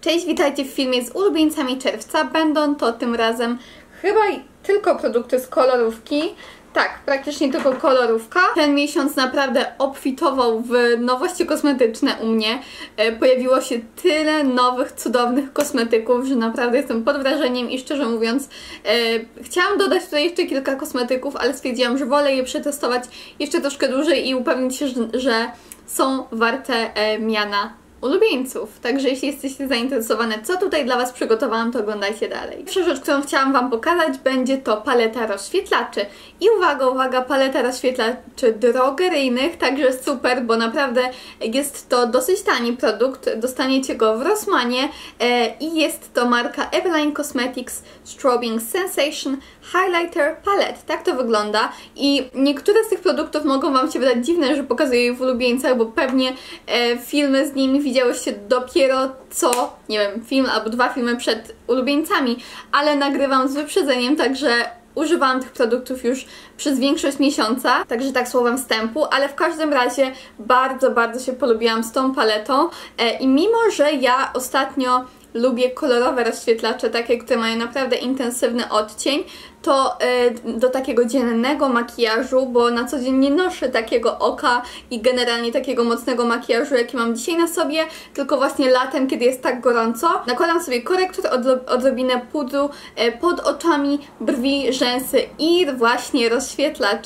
Cześć, witajcie w filmie z ulubieńcami czerwca. Będą to tym razem chyba tylko produkty z kolorówki. Tak, praktycznie tylko kolorówka. Ten miesiąc naprawdę obfitował w nowości kosmetyczne u mnie. Pojawiło się tyle nowych, cudownych kosmetyków, że naprawdę jestem pod wrażeniem i szczerze mówiąc chciałam dodać tutaj jeszcze kilka kosmetyków, ale stwierdziłam, że wolę je przetestować jeszcze troszkę dłużej i upewnić się, że są warte miana ulubieńców. Także jeśli jesteście zainteresowane, co tutaj dla Was przygotowałam, to oglądajcie dalej. Pierwsza rzecz, którą chciałam Wam pokazać, będzie to paleta rozświetlaczy. I uwaga, uwaga, paleta rozświetlaczy drogeryjnych, także super, bo naprawdę jest to dosyć tani produkt. Dostaniecie go w Rossmanie i jest to marka Eveline Cosmetics Strobing Sensation Highlighter Palette. Tak to wygląda i niektóre z tych produktów mogą Wam się wydać dziwne, że pokazuję je w ulubieńcach, bo pewnie filmy z nimi widziałyście dopiero co, nie wiem, film albo dwa filmy przed ulubieńcami, ale nagrywam z wyprzedzeniem, także używałam tych produktów już przez większość miesiąca, także tak słowem wstępu, ale w każdym razie bardzo się polubiłam z tą paletą i mimo, że ja ostatnio lubię kolorowe rozświetlacze, takie, które mają naprawdę intensywny odcień, to do takiego dziennego makijażu, bo na co dzień nie noszę takiego oka i generalnie takiego mocnego makijażu, jaki mam dzisiaj na sobie, tylko właśnie latem, kiedy jest tak gorąco, nakładam sobie korektor, odrobinę pudru pod oczami, brwi, rzęsy i właśnie rozświetlacz.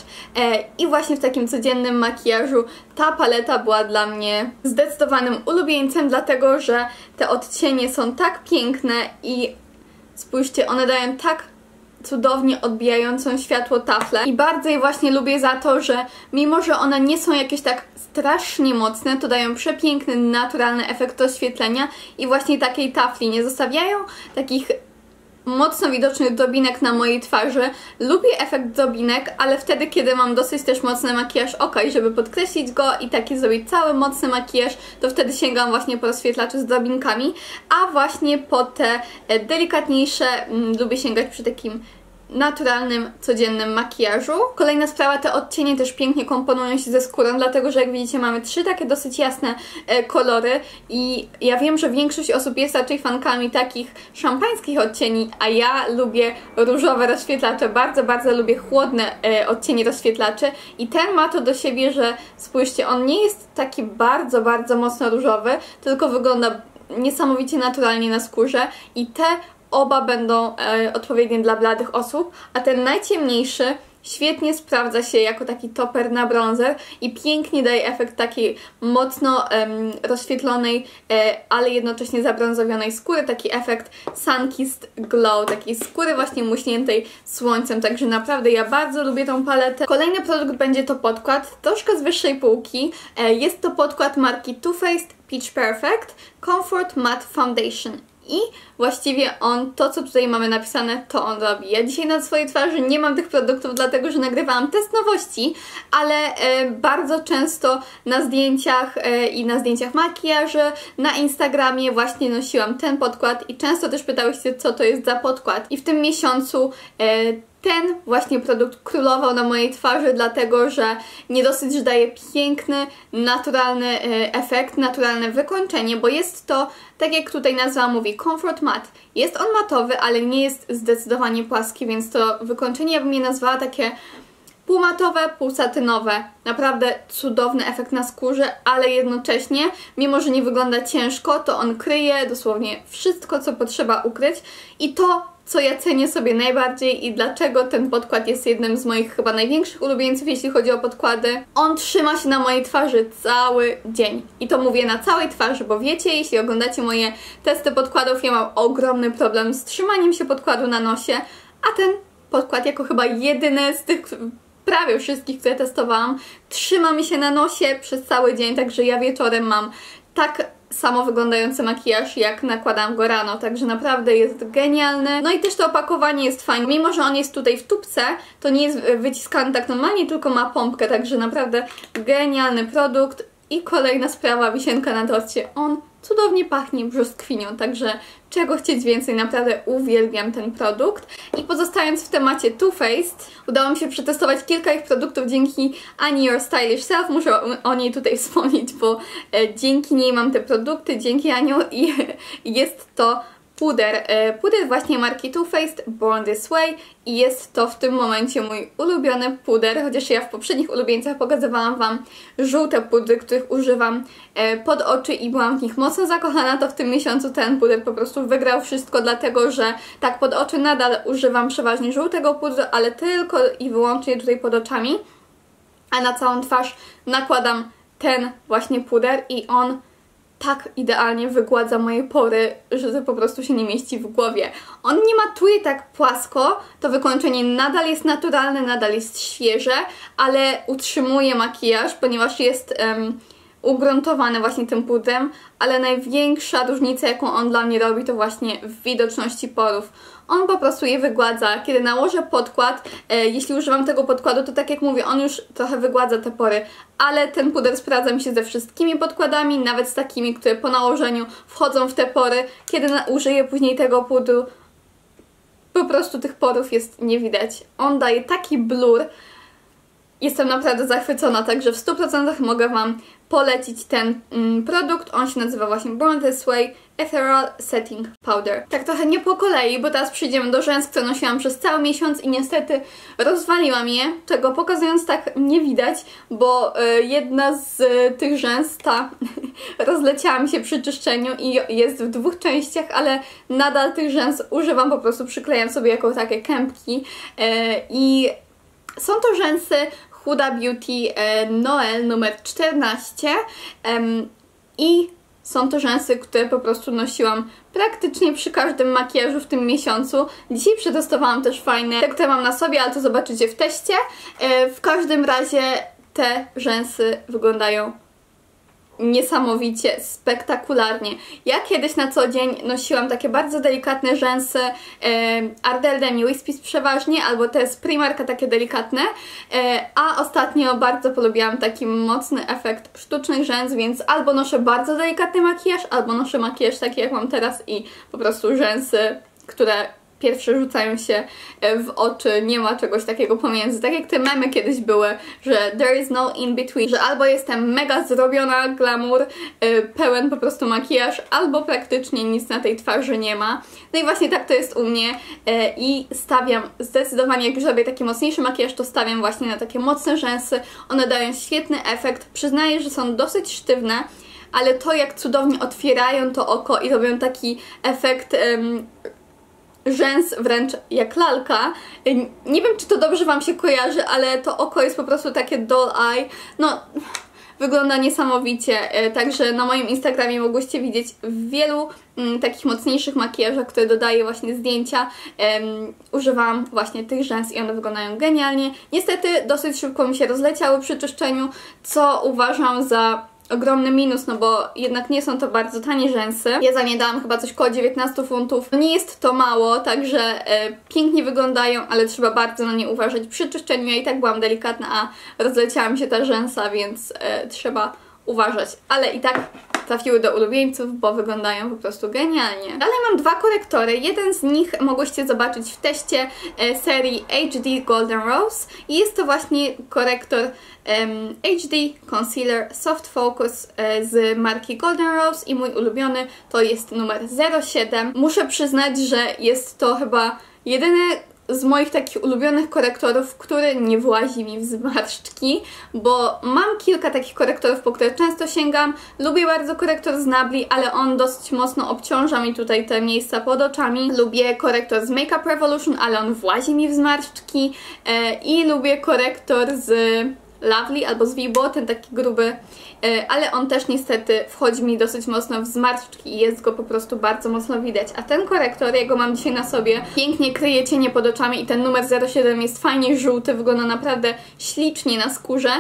I właśnie w takim codziennym makijażu ta paleta była dla mnie zdecydowanym ulubieńcem, dlatego że te odcienie są tak piękne i spójrzcie, one dają tak cudownie odbijającą światło taflę i bardzo je właśnie lubię za to, że mimo, że one nie są jakieś tak strasznie mocne, to dają przepiękny, naturalny efekt oświetlenia i właśnie takiej tafli nie zostawiają takich mocno widocznych drobinek na mojej twarzy. Lubię efekt drobinek, ale wtedy, kiedy mam dosyć też mocny makijaż oka i żeby podkreślić go i taki zrobić cały mocny makijaż, to wtedy sięgam właśnie po rozświetlacze z drobinkami, a właśnie po te delikatniejsze lubię sięgać przy takim naturalnym, codziennym makijażu. Kolejna sprawa, te odcienie też pięknie komponują się ze skórą, dlatego że jak widzicie mamy trzy takie dosyć jasne kolory i ja wiem, że większość osób jest raczej fankami takich szampańskich odcieni, a ja lubię różowe rozświetlacze, bardzo lubię chłodne odcienie rozświetlaczy i ten ma to do siebie, że spójrzcie, on nie jest taki bardzo mocno różowy, tylko wygląda niesamowicie naturalnie na skórze i te oba będą odpowiednie dla bladych osób, a ten najciemniejszy świetnie sprawdza się jako taki topper na bronzer i pięknie daje efekt takiej mocno rozświetlonej, ale jednocześnie zabrązowionej skóry, taki efekt sun-kissed glow, takiej skóry właśnie muśniętej słońcem, także naprawdę ja bardzo lubię tą paletę. Kolejny produkt będzie to podkład, troszkę z wyższej półki. Jest to podkład marki Too Faced Peach Perfect Comfort Matte Foundation. I właściwie to co tutaj mamy napisane, to on robi. Ja dzisiaj na swojej twarzy nie mam tych produktów, dlatego że nagrywałam test nowości, ale bardzo często na zdjęciach i na zdjęciach makijaży, na Instagramie właśnie nosiłam ten podkład i często też pytałyście, co to jest za podkład. I w tym miesiącu ten właśnie produkt królował na mojej twarzy, dlatego że nie dosyć, że daje piękny, naturalny efekt, naturalne wykończenie, bo jest to, tak jak tutaj nazwa mówi, Comfort Matte. Jest on matowy, ale nie jest zdecydowanie płaski, więc to wykończenie ja bym je nazwała takie półmatowe, półsatynowe. Naprawdę cudowny efekt na skórze, ale jednocześnie, mimo że nie wygląda ciężko, to on kryje dosłownie wszystko, co potrzeba ukryć i to, co ja cenię sobie najbardziej i dlaczego ten podkład jest jednym z moich chyba największych ulubieńców, jeśli chodzi o podkłady. On trzyma się na mojej twarzy cały dzień. I to mówię na całej twarzy, bo wiecie, jeśli oglądacie moje testy podkładów, ja mam ogromny problem z trzymaniem się podkładu na nosie, a ten podkład jako chyba jedyny z tych prawie wszystkich, które testowałam, trzyma mi się na nosie przez cały dzień, także ja wieczorem mam tak samo wyglądający makijaż, jak nakładam go rano, także naprawdę jest genialny. No i też to opakowanie jest fajne. Mimo że on jest tutaj w tubce, to nie jest wyciskany tak normalnie, tylko ma pompkę, także naprawdę genialny produkt. I kolejna sprawa, wisienka na torcie. On cudownie pachnie brzoskwinią, także czego chcieć więcej, naprawdę uwielbiam ten produkt. I pozostając w temacie Too Faced, udało mi się przetestować kilka ich produktów dzięki Ani Your Stylish Self, muszę o niej tutaj wspomnieć, bo dzięki niej mam te produkty, dzięki Aniu i jest to puder właśnie marki Too Faced, Born This Way i jest to w tym momencie mój ulubiony puder, chociaż ja w poprzednich ulubieńcach pokazywałam Wam żółte pudry, których używam pod oczy i byłam w nich mocno zakochana, to w tym miesiącu ten puder po prostu wygrał wszystko, dlatego że tak pod oczy nadal używam przeważnie żółtego pudru, ale tylko i wyłącznie tutaj pod oczami, a na całą twarz nakładam ten właśnie puder i on tak idealnie wygładza moje pory, że to po prostu się nie mieści w głowie. On nie matuje tak płasko, to wykończenie nadal jest naturalne, nadal jest świeże, ale utrzymuje makijaż, ponieważ jest ugruntowany właśnie tym pudrem, ale największa różnica, jaką on dla mnie robi, to właśnie w widoczności porów. On po prostu je wygładza. Kiedy nałożę podkład, jeśli używam tego podkładu, to tak jak mówię, on już trochę wygładza te pory, ale ten puder sprawdza mi się ze wszystkimi podkładami, nawet z takimi, które po nałożeniu wchodzą w te pory. Kiedy użyję później tego pudru, po prostu tych porów jest nie widać. On daje taki blur. Jestem naprawdę zachwycona, także w 100% mogę Wam polecić ten produkt. On się nazywa właśnie Born This Way Ethereal Setting Powder. Tak trochę nie po kolei, bo teraz przyjdziemy do rzęs, które nosiłam przez cały miesiąc i niestety rozwaliłam je, czego pokazując tak nie widać, bo jedna z tych rzęs, ta rozleciała mi się przy czyszczeniu i jest w dwóch częściach, ale nadal tych rzęs używam, po prostu przyklejam sobie jako takie kępki i są to rzęsy Huda Beauty Noel numer 14 i są to rzęsy, które po prostu nosiłam praktycznie przy każdym makijażu w tym miesiącu. Dzisiaj przetestowałam też fajne, te, które mam na sobie, ale to zobaczycie w teście. W każdym razie te rzęsy wyglądają niesamowicie, spektakularnie. Ja kiedyś na co dzień nosiłam takie bardzo delikatne rzęsy Ardell Demi Wispies przeważnie, albo te z Primarka takie delikatne, a ostatnio bardzo polubiłam taki mocny efekt sztucznych rzęs, więc albo noszę bardzo delikatny makijaż, albo noszę makijaż taki jak mam teraz i po prostu rzęsy, które pierwsze rzucają się w oczy, nie ma czegoś takiego pomiędzy. Tak jak te memy kiedyś były, że there is no in between, że albo jestem mega zrobiona, glamour, pełen po prostu makijaż, albo praktycznie nic na tej twarzy nie ma. No i właśnie tak to jest u mnie i stawiam zdecydowanie, jak już robię taki mocniejszy makijaż, to stawiam właśnie na takie mocne rzęsy. One dają świetny efekt. Przyznaję, że są dosyć sztywne, ale to jak cudownie otwierają to oko i robią taki efekt rzęs wręcz jak lalka. Nie wiem, czy to dobrze Wam się kojarzy, ale to oko jest po prostu takie doll eye. No, wygląda niesamowicie. Także na moim Instagramie mogłyście widzieć w wielu takich mocniejszych makijażach, które dodaję właśnie zdjęcia. Używałam właśnie tych rzęs i one wyglądają genialnie. Niestety dosyć szybko mi się rozleciały przy czyszczeniu, co uważam za ogromny minus, no bo jednak nie są to bardzo tanie rzęsy. Ja za nie dałam chyba coś koło 19 funtów. Nie jest to mało, także pięknie wyglądają, ale trzeba bardzo na nie uważać przy czyszczeniu. Ja i tak byłam delikatna, a rozleciała mi się ta rzęsa, więc trzeba uważać. Ale i tak trafiły do ulubieńców, bo wyglądają po prostu genialnie. Dalej mam dwa korektory. Jeden z nich mogłyście zobaczyć w teście serii HD Golden Rose i jest to właśnie korektor HD Concealer Soft Focus z marki Golden Rose i mój ulubiony to jest numer 07. Muszę przyznać, że jest to chyba jedyny z moich takich ulubionych korektorów, który nie włazi mi w zmarszczki, bo mam kilka takich korektorów, po które często sięgam. Lubię bardzo korektor z Nabli, ale on dosyć mocno obciąża mi tutaj te miejsca pod oczami. Lubię korektor z Makeup Revolution, ale on włazi mi w zmarszczki i lubię korektor z Lovely albo z Vibo, ten taki gruby, ale on też niestety wchodzi mi dosyć mocno w zmarszczki i jest go po prostu bardzo mocno widać. A ten korektor, ja go mam dzisiaj na sobie, pięknie kryje cienie pod oczami i ten numer 07 jest fajnie żółty, wygląda naprawdę ślicznie na skórze.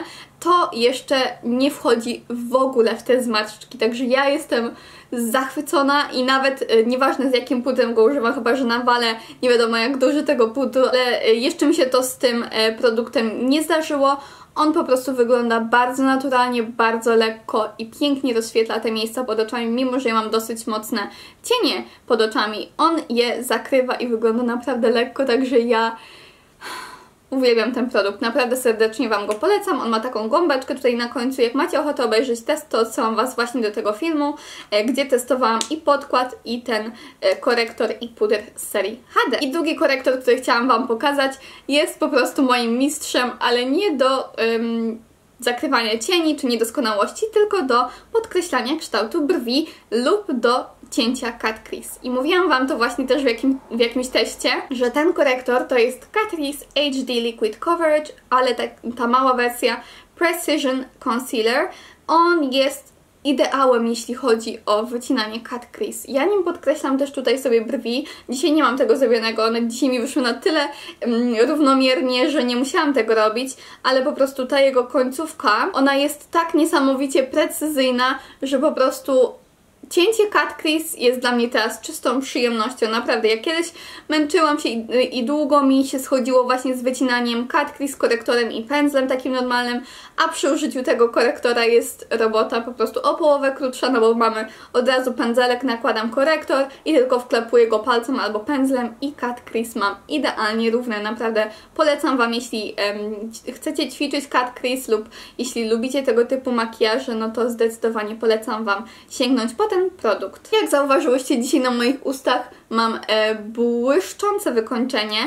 to jeszcze nie wchodzi w ogóle w te zmarszczki, także ja jestem zachwycona i nawet nieważne z jakim pudrem go używam, chyba że nawalę nie wiadomo jak duży tego pudru, ale jeszcze mi się to z tym produktem nie zdarzyło. On po prostu wygląda bardzo naturalnie, bardzo lekko i pięknie rozświetla te miejsca pod oczami, mimo że ja mam dosyć mocne cienie pod oczami. On je zakrywa i wygląda naprawdę lekko, także ja uwielbiam ten produkt, naprawdę serdecznie Wam go polecam. On ma taką gąbeczkę tutaj na końcu. Jak macie ochotę obejrzeć test, to odsyłam Was właśnie do tego filmu, gdzie testowałam i podkład, i ten korektor, i puder z serii HD. I drugi korektor, który chciałam Wam pokazać, jest po prostu moim mistrzem, ale nie do zakrywania cieni czy niedoskonałości, tylko do podkreślania kształtu brwi lub do cięcia cut crease. I mówiłam Wam to właśnie też w jakimś teście, że ten korektor to jest Catrice HD Liquid Coverage, ale ta mała wersja Precision Concealer. On jest ideałem, jeśli chodzi o wycinanie cut crease. Ja nim podkreślam też tutaj sobie brwi. Dzisiaj nie mam tego zrobionego, one dzisiaj mi wyszły na tyle równomiernie, że nie musiałam tego robić, ale po prostu ta jego końcówka, ona jest tak niesamowicie precyzyjna, że po prostu cięcie cut crease jest dla mnie teraz czystą przyjemnością, naprawdę. Ja kiedyś męczyłam się i długo mi się schodziło właśnie z wycinaniem cut crease korektorem i pędzlem takim normalnym, a przy użyciu tego korektora jest robota po prostu o połowę krótsza, no bo mamy od razu pędzelek, nakładam korektor i tylko wklepuję go palcem albo pędzlem i cut crease mam idealnie równe. Naprawdę polecam Wam, jeśli chcecie ćwiczyć cut crease lub jeśli lubicie tego typu makijaże, no to zdecydowanie polecam Wam sięgnąć po ten produkt. Jak zauważyłyście, dzisiaj na moich ustach mam błyszczące wykończenie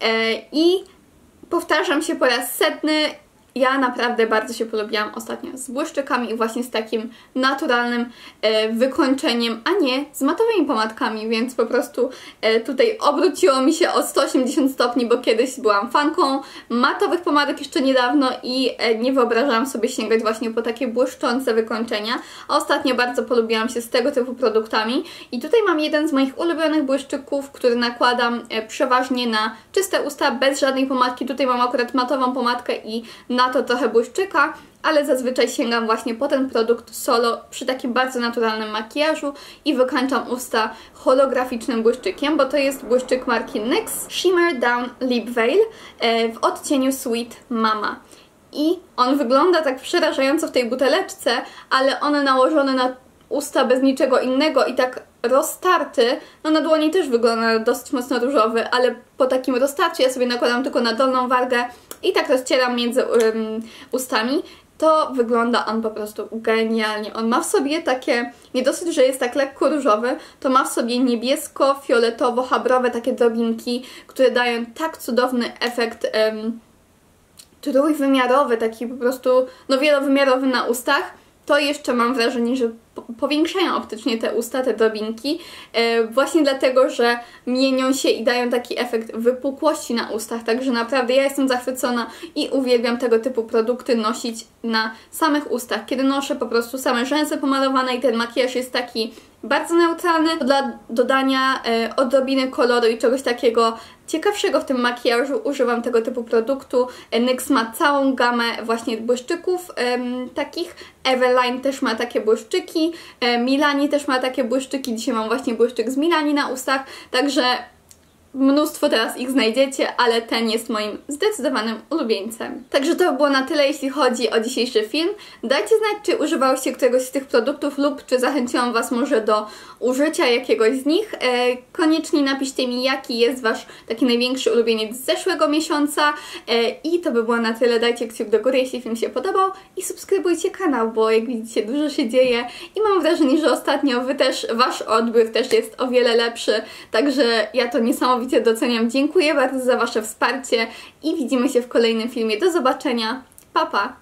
i powtarzam się po raz setny, ja naprawdę bardzo się polubiłam ostatnio z błyszczykami i właśnie z takim naturalnym wykończeniem, a nie z matowymi pomadkami, więc po prostu tutaj obróciło mi się o 180 stopni, bo kiedyś byłam fanką matowych pomadek jeszcze niedawno i nie wyobrażałam sobie sięgać właśnie po takie błyszczące wykończenia, a ostatnio bardzo polubiłam się z tego typu produktami i tutaj mam jeden z moich ulubionych błyszczyków, który nakładam przeważnie na czyste usta, bez żadnej pomadki. Tutaj mam akurat matową pomadkę i na to trochę błyszczyka, ale zazwyczaj sięgam właśnie po ten produkt solo przy takim bardzo naturalnym makijażu i wykańczam usta holograficznym błyszczykiem, bo to jest błyszczyk marki NYX Shimmer Down Lip Veil w odcieniu Sweet Mama. I on wygląda tak przerażająco w tej buteleczce, ale one nałożone na usta bez niczego innego i tak roztarty, no na dłoni też wygląda dosyć mocno różowy, ale po takim roztarciu ja sobie nakładam tylko na dolną wargę i tak rozcieram między ustami, to wygląda on po prostu genialnie. On ma w sobie takie, nie dosyć, że jest tak lekko różowy, to ma w sobie niebiesko-fioletowo-habrowe takie drobinki, które dają tak cudowny efekt trójwymiarowy, taki po prostu no wielowymiarowy na ustach. To jeszcze mam wrażenie, że powiększają optycznie te usta, te drobinki, właśnie dlatego, że mienią się i dają taki efekt wypukłości na ustach, także naprawdę ja jestem zachwycona i uwielbiam tego typu produkty nosić na samych ustach. Kiedy noszę po prostu same rzęsy pomalowane i ten makijaż jest taki bardzo neutralny, to dla dodania odrobiny koloru i czegoś takiego ciekawszego w tym makijażu używam tego typu produktu. NYX ma całą gamę właśnie błyszczyków takich. Everline też ma takie błyszczyki. Milani też ma takie błyszczyki. Dzisiaj mam właśnie błyszczyk z Milani na ustach. Także mnóstwo teraz ich znajdziecie, ale ten jest moim zdecydowanym ulubieńcem. Także to by było na tyle, jeśli chodzi o dzisiejszy film. Dajcie znać, czy używałyście któregoś z tych produktów lub czy zachęciłam Was może do użycia jakiegoś z nich. Koniecznie napiszcie mi, jaki jest Wasz taki największy ulubieniec z zeszłego miesiąca. I to by było na tyle. Dajcie kciuk do góry, jeśli film się podobał i subskrybujcie kanał, bo jak widzicie dużo się dzieje i mam wrażenie, że ostatnio Wasz odbiór też jest o wiele lepszy. Także ja to niesamowicie doceniam. Dziękuję bardzo za Wasze wsparcie i widzimy się w kolejnym filmie. Do zobaczenia. Pa, pa!